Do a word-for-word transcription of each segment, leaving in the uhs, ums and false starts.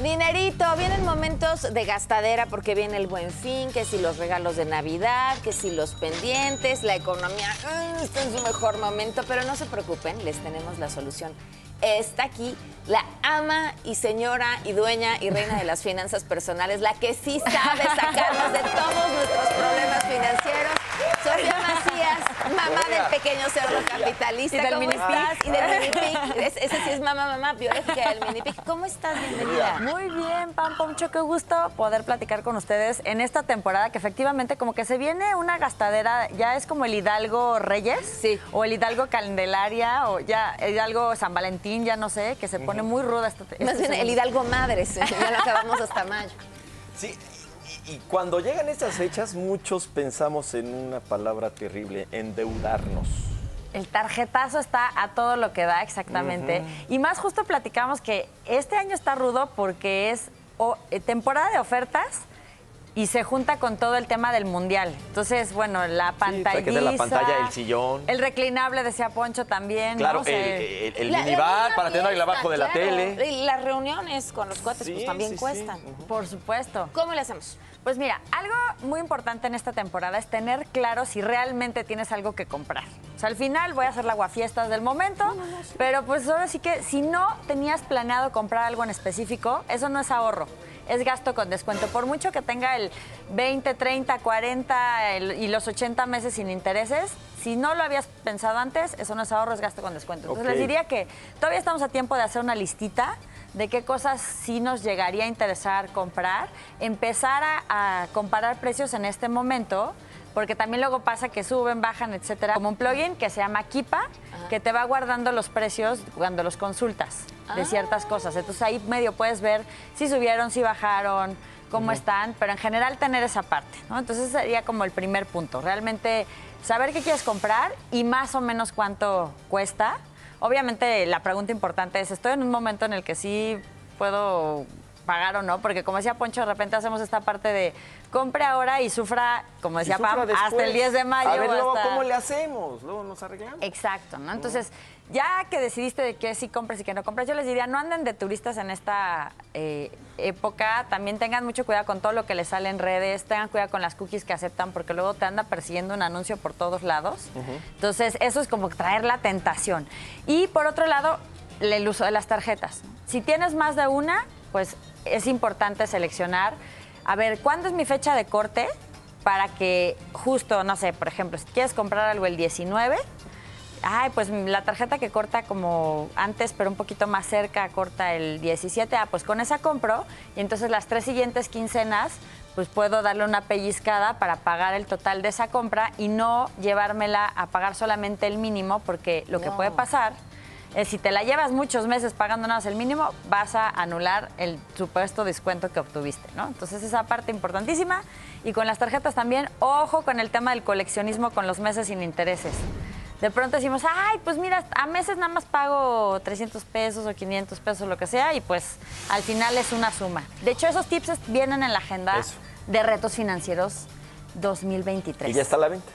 Dinerito, vienen momentos de gastadera porque viene el Buen Fin, que si los regalos de Navidad, que si los pendientes, la economía uh, está en su mejor momento, pero no se preocupen, les tenemos la solución. Está aquí la ama y señora y dueña y reina de las finanzas personales, la que sí sabe sacarnos de todos nuestros problemas financieros. Sofía Macías, mamá del pequeño cerdo capitalista. ¿Y del ¿Cómo mini estás? Y del mini pig. Es, ese sí es mamá, mamá biológica del mini pig. ¿Cómo estás? Bienvenida. Muy bien, Pam Poncho, qué gusto poder platicar con ustedes en esta temporada que efectivamente como que se viene una gastadera, ya es como el Hidalgo Reyes, sí, o el Hidalgo Candelaria, o ya el Hidalgo San Valentín, ya no sé, que se pone muy ruda esta temporada. Más bien el Hidalgo Madres, ya lo acabamos hasta mayo. Sí, y, y cuando llegan estas fechas, muchos pensamos en una palabra terrible, endeudarnos. El tarjetazo está a todo lo que da, exactamente. Uh-huh. Y más justo platicamos que este año está rudo porque es oh, temporada de ofertas y se junta con todo el tema del mundial. Entonces, bueno, la pantalla. Sí, la pantalla, el sillón. El reclinable, decía Poncho también. Claro, ¿no? O sea, el, el, el la, minibar la para tenerlo abajo de la claro. tele. Y las reuniones con los cuates sí, pues también sí, cuestan. Sí. Uh-huh. Por supuesto. ¿Cómo le hacemos? Pues mira, algo muy importante en esta temporada es tener claro si realmente tienes algo que comprar. O sea, al final voy a hacer la aguafiestas del momento, no, no, no, sí. pero pues ahora sí que si no tenías planeado comprar algo en específico, eso no es ahorro, es gasto con descuento. Por mucho que tenga el veinte, treinta, cuarenta el, y los ochenta meses sin intereses, si no lo habías pensado antes, eso no es ahorro, es gasto con descuento. Entonces okay. les diría que todavía estamos a tiempo de hacer una listita de qué cosas sí nos llegaría a interesar comprar, empezar a, a comparar precios en este momento, porque también luego pasa que suben, bajan, etcétera. Como un plugin que se llama Kipa, ajá, que te va guardando los precios cuando los consultas de ciertas ah. cosas. Entonces ahí medio puedes ver si subieron, si bajaron, cómo uh-huh. están, pero en general tener esa parte, ¿no? Entonces sería como el primer punto, realmente saber qué quieres comprar y más o menos cuánto cuesta. Obviamente la pregunta importante es, ¿estoy en un momento en el que sí puedo pagar o no? Porque como decía Poncho, de repente hacemos esta parte de compre ahora y sufra, como decía Pam, hasta el diez de mayo. A ver, luego, hasta... ¿cómo le hacemos? Luego nos arreglamos. Exacto, ¿no? Entonces, ya que decidiste de qué sí compras y qué no compras, yo les diría, no anden de turistas en esta eh, época. También tengan mucho cuidado con todo lo que les sale en redes, tengan cuidado con las cookies que aceptan, porque luego te anda persiguiendo un anuncio por todos lados. Uh-huh. Entonces, eso es como traer la tentación. Y por otro lado, el uso de las tarjetas. Si tienes más de una, pues es importante seleccionar, a ver, ¿cuándo es mi fecha de corte? Para que justo, no sé, por ejemplo, si quieres comprar algo el diecinueve, ay, pues la tarjeta que corta como antes, pero un poquito más cerca, corta el diecisiete, ah, pues con esa compro, y entonces las tres siguientes quincenas, pues puedo darle una pellizcada para pagar el total de esa compra y no llevármela a pagar solamente el mínimo, porque lo que no. puede pasar es si te la llevas muchos meses pagando nada más el mínimo, vas a anular el supuesto descuento que obtuviste, ¿no? Entonces esa parte importantísima. Y con las tarjetas también, ojo con el tema del coleccionismo con los meses sin intereses. De pronto decimos, ay, pues mira, a meses nada más pago trescientos pesos o quinientos pesos, lo que sea, y pues al final es una suma. De hecho, esos tips vienen en la agenda Eso. de retos financieros dos mil veintitrés. ¿Y ya está a la venta?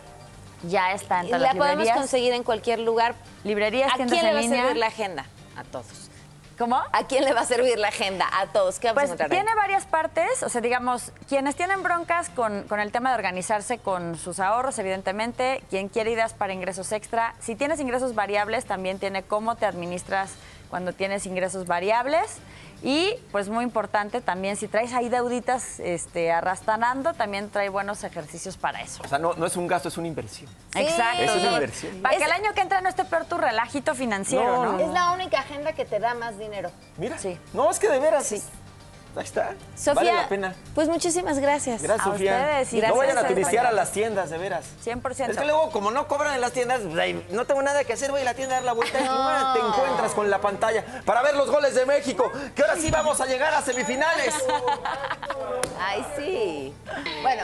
Ya está en todas las las librerías. La podemos conseguir en cualquier lugar. Librerías, ¿A tiendas quién le en va línea? a servir la agenda? A todos. ¿Cómo? ¿A quién le va a servir la agenda? A todos. ¿Qué vamos pues a encontrar tiene ahí? varias partes. O sea, digamos, quienes tienen broncas con, con el tema de organizarse con sus ahorros, evidentemente. Quien quiere ideas para ingresos extra. Si tienes ingresos variables, también tiene cómo te administras cuando tienes ingresos variables. Y, pues muy importante también, si traes ahí deuditas este, arrastrando, también trae buenos ejercicios para eso. O sea, no, no es un gasto, es una inversión. Sí. Exacto. Eso es una inversión. Para es... que el año que entra no esté peor tu relajito financiero, ¿no? ¿no? Es la única agenda que te da más dinero. Mira. Sí. No, es que de veras. Sí. Ahí está. Sofía, vale la pena. Pues muchísimas gracias. Gracias, a Sofía. Ustedes, y no gracias vayan a a turistear a las tiendas, de veras. cien por ciento. Es que luego, como no cobran en las tiendas, pues, ahí, no tengo nada que hacer, voy a la tienda a dar la vuelta no. y te encuentras con la pantalla para ver los goles de México, que ahora sí vamos a llegar a semifinales. Ay, sí. Bueno.